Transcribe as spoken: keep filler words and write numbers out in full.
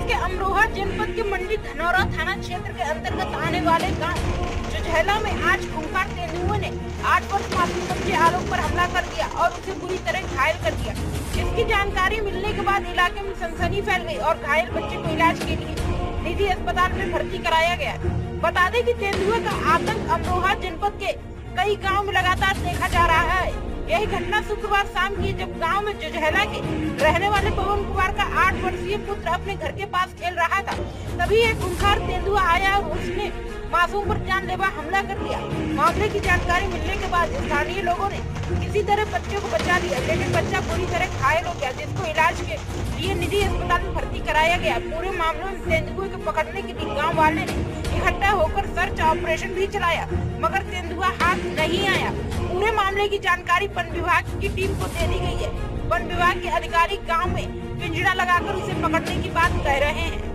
प्रदेश के अमरोहा जनपद के मंडी धनौरा थाना क्षेत्र के अंतर्गत आने वाले गांव जुझैला में आज खूंखार तेंदुए ने आठ वर्ष मासूम बच्चे आलोक पर हमला कर दिया और उसे बुरी तरह घायल कर दिया। इसकी जानकारी मिलने के बाद इलाके में सनसनी फैल गई और घायल बच्चे को इलाज के लिए निजी अस्पताल में भर्ती कराया गया। बता दें कि तेंदुए का आतंक अमरोहा जनपद के कई गाँव में लगातार देखा जा रहा है। यही घटना शुक्रवार शाम की, जब गांव में जुझैला के रहने वाले पवन कुमार का आठ वर्षीय पुत्र अपने घर के पास खेल रहा था। तभी एक खूंखार तेंदुआ आया और उसने मासूम पर जानलेवा हमला कर दिया। मामले की जानकारी मिलने के बाद स्थानीय लोगों ने किसी तरह बच्चे को बचा लिया, लेकिन बच्चा बुरी तरह घायल हो गया, जिसको इलाज के लिए निजी अस्पताल में भर्ती कराया गया। पूरे मामले में तेंदुए को पकड़ने के लिए गाँव वाले ने इकट्ठा होकर सर्च ऑपरेशन भी चलाया, मगर तेंदुआ हाथ नहीं आया। पूरे मामले की जानकारी वन विभाग की टीम को दे दी गई है। वन विभाग के अधिकारी गांव में पिंजरा लगाकर उसे पकड़ने की बात कह रहे हैं।